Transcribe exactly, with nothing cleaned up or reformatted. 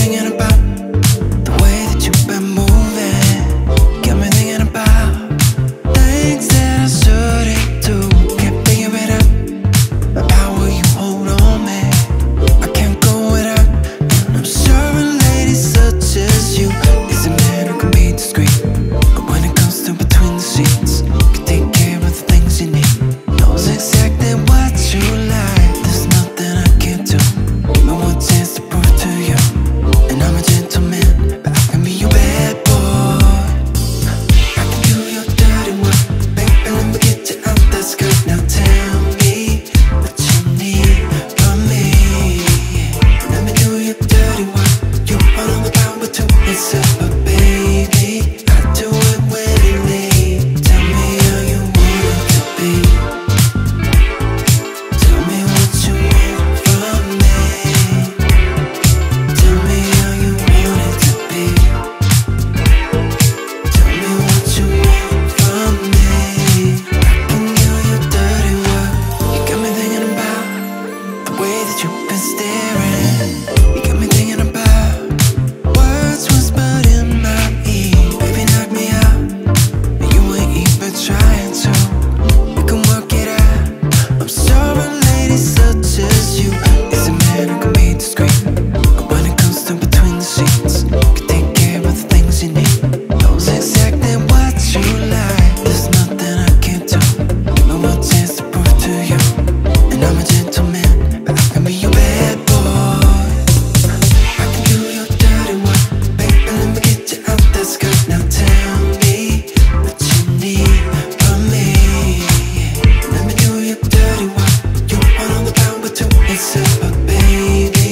thinking about the way that you've been moving. Got me thinking about things that I shouldn't do. Can't figure it out. The power you hold on me, I can't go without. And I'm sure a lady such as you is a man who can be discreet, but when it comes to between the sheets, can take care of the things you need. Knows exactly what you like. There's nothing I can't do. Give me one chance to prove it to you. And I'm a gentleman, but I can be your bad boy. I can do your dirty work. Baby, let me get you out that skirt. Now tell me what you need from me. Let me do your dirty work. You want all the power to yourself, but baby, I do it willingly. Tell me how you want it to be. Tell me what you want from me. Tell me how you want it to be. Tell me what you want from me. I can do your dirty work. You got me thinking about the way that you've been staring. You got me thinking about words whispered in my ear. Baby, knock me out. You ain't even trying to. We can work it out. I'm sure a lady such as you is a man who can be discreet, but when it comes to between the sheets, can take care of the things you need. Knows exactly what you like. There's nothing I can't do. Give me one chance to prove it to you. And I'm a gentleman, but I can be your bad boy. I can do your dirty work. Baby, let me get you out that skirt. Now tell me what you need from me. Let me do your dirty work. You want all the power to yourself, but baby,